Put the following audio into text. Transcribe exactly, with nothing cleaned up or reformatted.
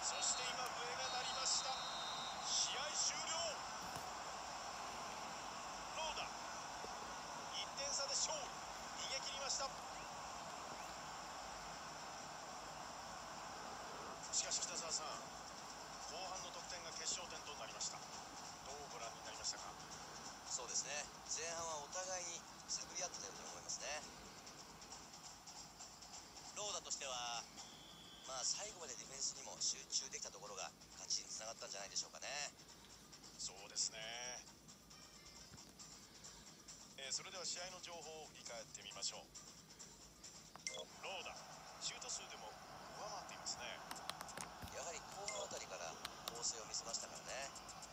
そして今笛が鳴りました。試合終了。ローダいってん差で勝利。逃げ切りました。しかし北澤さん、後半の得点が決勝点となりました。どうご覧になりましたか？ そうですね、前半はお互いに探り合ってたように思いますね。ローダとしてはまあ最後までディフェンスにも集中できたところが勝ちにつながったんじゃないでしょうかね。 そうですね、えー、それでは試合の情報を振り返ってみましょう。ローダシュート数でも上回っていますね。 やはり後半あたりから攻勢を見せましたからね。